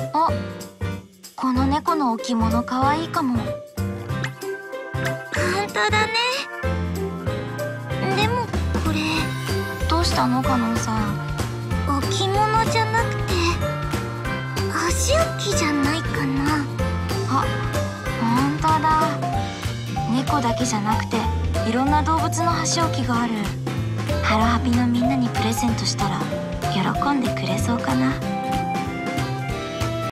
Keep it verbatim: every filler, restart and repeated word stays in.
あ、この猫の置物かわいいかも。 本当だね。でもこれどうしたのかのんさん。 置物じゃなくて箸置きじゃないかな。 あ、ほんとだ。猫だけじゃなくていろんな動物の箸置きがある。ハロハピのみんなにプレゼントしたら喜んでくれそうかな。